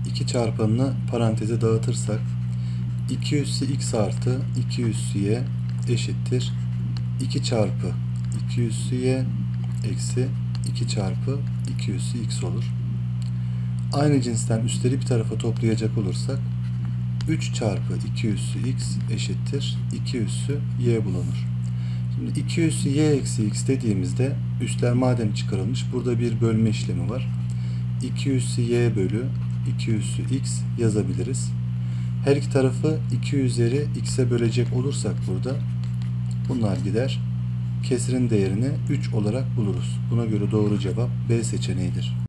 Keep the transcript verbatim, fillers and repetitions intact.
iki çarpanını paranteze dağıtırsak iki üssü x artı iki üssü y eşittir iki çarpı iki üssü y eksi iki çarpı iki üssü x olur. Aynı cinsten üstleri bir tarafa toplayacak olursak üç çarpı iki üssü x eşittir iki üssü y bulunur. Şimdi iki üssü y eksi x dediğimizde üstler madem çıkarılmış, burada bir bölme işlemi var. iki üssü y bölü iki üssü x yazabiliriz. Her iki tarafı iki üzeri x'e bölecek olursak burada bunlar gider. Kesirin değerini üç olarak buluruz. Buna göre doğru cevap B seçeneğidir.